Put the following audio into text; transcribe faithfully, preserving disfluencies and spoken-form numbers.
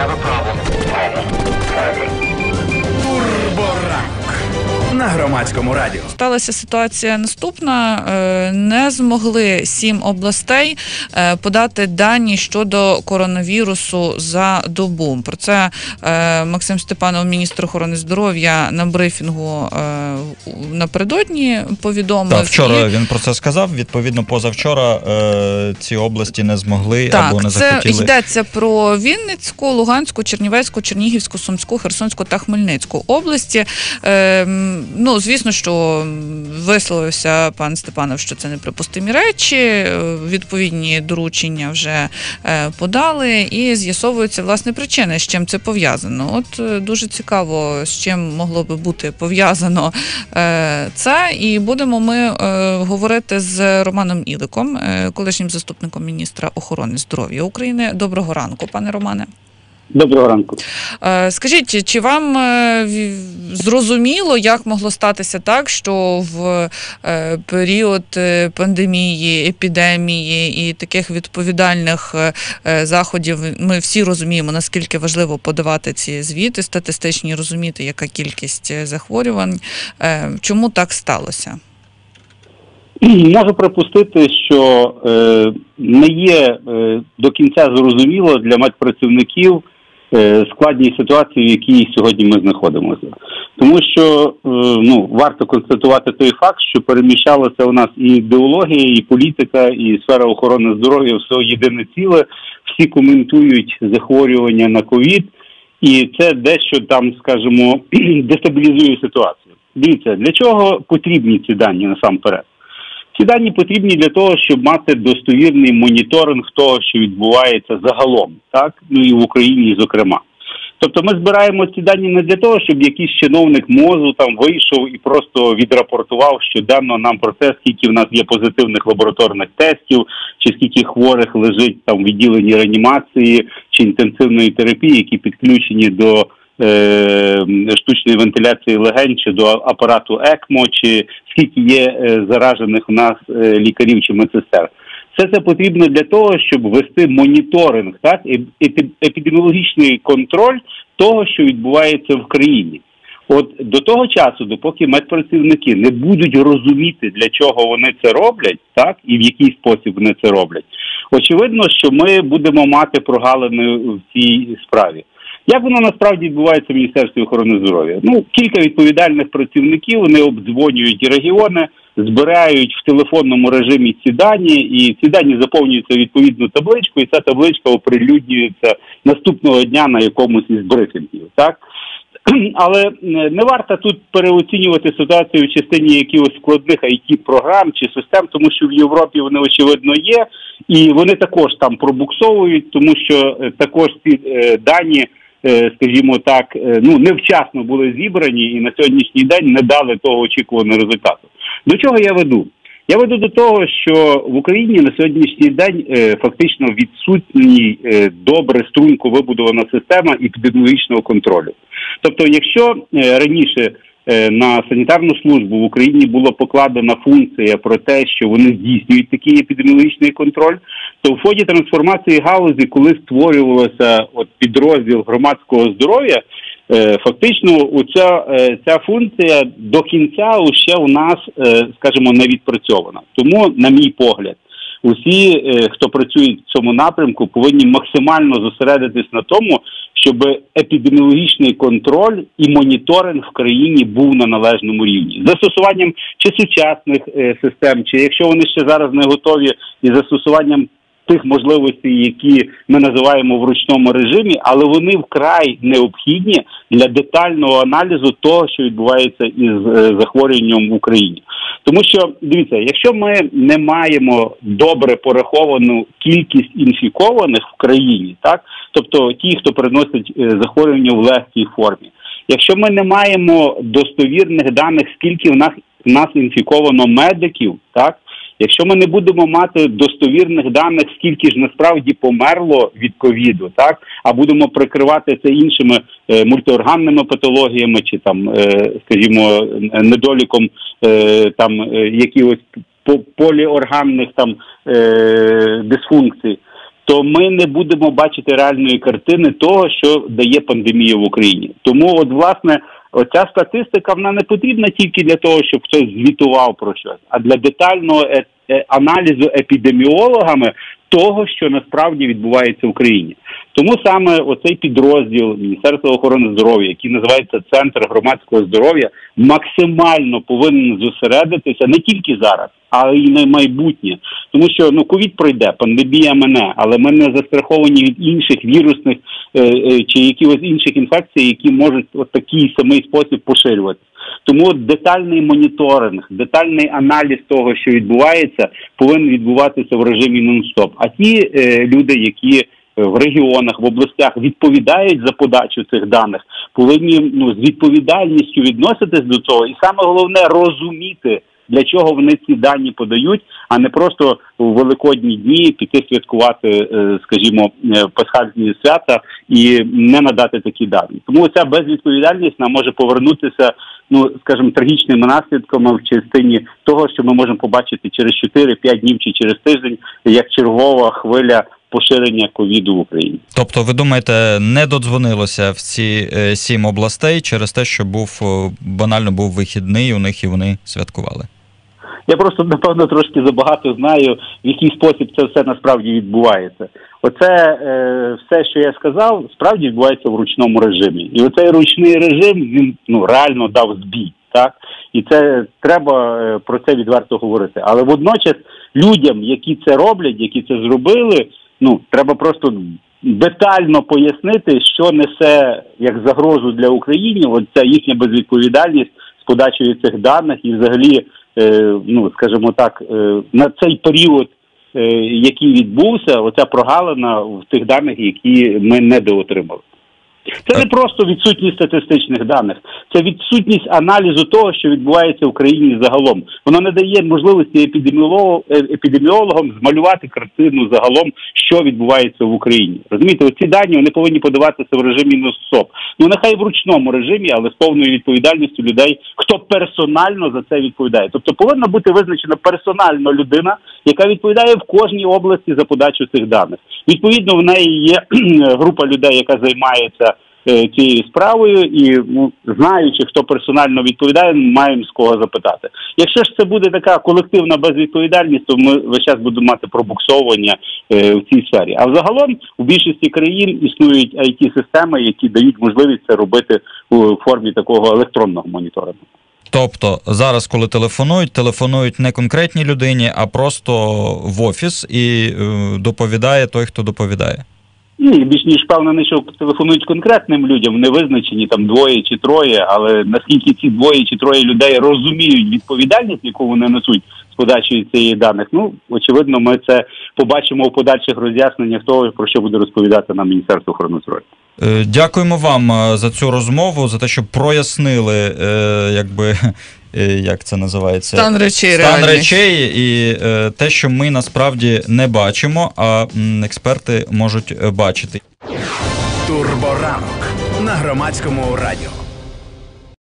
На Громадському радіо. Сталася ситуація наступна. Не змогли сім областей подати дані щодо коронавірусу за добу. Про це Максим Степанов, міністр охорони здоров'я, на брифінгу напередодні повідомив. Так, вчора І... він про це сказав. Відповідно, позавчора ці області не змогли так, або не це захотіли. Так, йдеться про Вінницьку, Луганську, Чернівецьку, Чернігівську, Сумську, Херсонську та Хмельницьку області. Ну, звісно, що висловився пан Степанов, що це неприпустимі речі, відповідні доручення вже подали і з'ясовуються, власне, причини, з чим це пов'язано. От дуже цікаво, з чим могло би бути пов'язано це, і будемо ми говорити з Романом Іликом, колишнім заступником міністра охорони здоров'я України. Доброго ранку, пане Романе. Доброго ранку. Скажіть, чи вам зрозуміло, як могло статися так, що в період пандемії, епідемії і таких відповідальних заходів ми всі розуміємо, наскільки важливо подавати ці звіти статистичні, розуміти, яка кількість захворювань. Чому так сталося? Можу припустити, що е, не є е, до кінця зрозуміло для медпрацівників е, складність ситуації, в якій сьогодні ми знаходимося. Тому що е, ну, варто констатувати той факт, що переміщалася у нас і ідеологія, і політика, і сфера охорони здоров'я, все єдине ціле. Всі коментують захворювання на ковід, і це дещо там, скажімо, дестабілізує ситуацію. Дивіться, для чого потрібні ці дані насамперед? Ці дані потрібні для того, щоб мати достовірний моніторинг того, що відбувається загалом, так, ну і в Україні, зокрема. Тобто ми збираємо ці дані не для того, щоб якийсь чиновник МОЗу там вийшов і просто відрапортував щоденно нам про те, скільки в нас є позитивних лабораторних тестів, чи скільки хворих лежить там в відділенні реанімації чи інтенсивної терапії, які підключені до штучної вентиляції легень, чи до апарату ЕКМО, чи скільки є заражених у нас лікарів чи медсестер. Все це потрібно для того, щоб вести моніторинг, так, епідеміологічний контроль того, що відбувається в країні. От до того часу, допоки медпрацівники не будуть розуміти, для чого вони це роблять, так, і в який спосіб вони це роблять, очевидно, що ми будемо мати прогалини в цій справі. Як воно насправді відбувається в Міністерстві охорони здоров'я? Ну, кілька відповідальних працівників, вони обдзвонюють регіони, збирають в телефонному режимі ці дані, і ці дані заповнюються в відповідну табличку, і ця табличка оприлюднюється наступного дня на якомусь із брифінгів, так? Але не варто тут переоцінювати ситуацію в частині якихось складних ай ті-програм чи систем, тому що в Європі вони, очевидно, є, і вони також там пробуксовують, тому що також ці дані, скажімо так, ну, невчасно були зібрані і на сьогоднішній день не дали того очікуваного результату. До чого я веду? Я веду до того, що в Україні на сьогоднішній день е, фактично відсутній е, добре струнко вибудована система епідеміологічного контролю. Тобто, якщо е, раніше е, на санітарну службу в Україні була покладена функція про те, що вони здійснюють такий епідеміологічний контроль, то в ході трансформації галузі, коли створювався от підрозділ громадського здоров'я, фактично ця, ця функція до кінця ще у нас, скажімо, не відпрацьована. Тому, на мій погляд, усі, хто працює в цьому напрямку, повинні максимально зосередитись на тому, щоб епідеміологічний контроль і моніторинг в країні був на належному рівні. З застосуванням чи сучасних систем, чи якщо вони ще зараз не готові, і застосуванням тих можливостей, які ми називаємо в ручному режимі, але вони вкрай необхідні для детального аналізу того, що відбувається із захворюванням в Україні. Тому що, дивіться, якщо ми не маємо добре пораховану кількість інфікованих в країні, так, тобто ті, хто переносить захворювання в легкій формі, якщо ми не маємо достовірних даних, скільки в нас, в нас інфіковано медиків, так, якщо ми не будемо мати достовірних даних, скільки ж насправді померло від ковіду, так, а будемо прикривати це іншими е, мультиорганними патологіями чи там, е, скажімо, недоліком е, там е, якихось поліорганних там е, дисфункцій, то ми не будемо бачити реальної картини того, що дає пандемія в Україні. Тому, от, власне, оця статистика, вона не потрібна тільки для того, щоб хтось звітував про щось, а для детального е- е- аналізу епідеміологами того, що насправді відбувається в Україні. Тому саме оцей підрозділ Міністерства охорони здоров'я, який називається Центр громадського здоров'я, максимально повинен зосередитися не тільки зараз, але й на майбутнє. Тому що, ну, ковід пройде, пандемія мене, але ми не застраховані від інших вірусних е, е, чи якихось інших інфекцій, які можуть в такий самий спосіб поширюватися. Тому детальний моніторинг, детальний аналіз того, що відбувається, повинен відбуватися в режимі нон-стоп. А ті е, люди, які в регіонах, в областях відповідають за подачу цих даних, повинні, ну, з відповідальністю відноситись до цього. І саме головне – розуміти, для чого вони ці дані подають, а не просто у великодні дні піти святкувати, скажімо, пасхальні свята і не надати такі дані. Тому ця безвідповідальність нам може повернутися, ну, скажімо, трагічними наслідками в частині того, що ми можемо побачити через чотири-п'ять днів чи через тиждень, як чергова хвиля поширення ковіду в Україні. Тобто, ви думаєте, не додзвонилося в ці е, сім областей через те, що був банально був вихідний у них і вони святкували? Я просто, напевно, трошки забагато знаю, в який спосіб це все насправді відбувається. Оце е, все, що я сказав, справді відбувається в ручному режимі. І оцей ручний режим, він, ну, реально дав збій, так? І це треба е, про це відверто говорити. Але водночас людям, які це роблять, які це зробили, ну, треба просто детально пояснити, що несе як загрозу для України, от ця їхня безвідповідальність з подачею цих даних і взагалі, е, ну, скажімо так, е, на цей період, е, який відбувся, оця прогалина в тих даних, які ми недоотримали. Це не просто відсутність статистичних даних, це відсутність аналізу того, що відбувається в країні загалом. Воно не дає можливості епідеміолог, епідеміологам змалювати картину загалом, що відбувається в Україні. Розумієте, оці дані вони повинні подаватися в режимі нон-стоп. Ну, нехай в ручному режимі, але з повною відповідальністю людей, хто персонально за це відповідає. Тобто повинна бути визначена персонально людина, яка відповідає в кожній області за подачу цих даних. Відповідно, в неї є група людей, яка займається е, цією справою, і, ну, знаючи, хто персонально відповідає, маємо з кого запитати. Якщо ж це буде така колективна безвідповідальність, то ми весь час будемо мати пробуксовування е, в цій сфері. А взагалом у більшості країн існують ай ті-системи, які дають можливість це робити у формі такого електронного моніторингу. Тобто зараз, коли телефонують, телефонують не конкретній людині, а просто в офіс і е, доповідає той, хто доповідає? Ні, більш ніж впевнений, що телефонують конкретним людям, вони визначені там двоє чи троє, але наскільки ці двоє чи троє людей розуміють відповідальність, яку вони несуть з подачею цієї даних, ну, очевидно, ми це побачимо в подальших роз'ясненнях того, про що буде розповідати нам Міністерство охорони здоров'я. Дякуємо вам за цю розмову, за те, що прояснили, якби, як це називається? Стан речей. Стан реальний. речей і те, що ми насправді не бачимо, а експерти можуть бачити. Турборанок на Громадському радіо.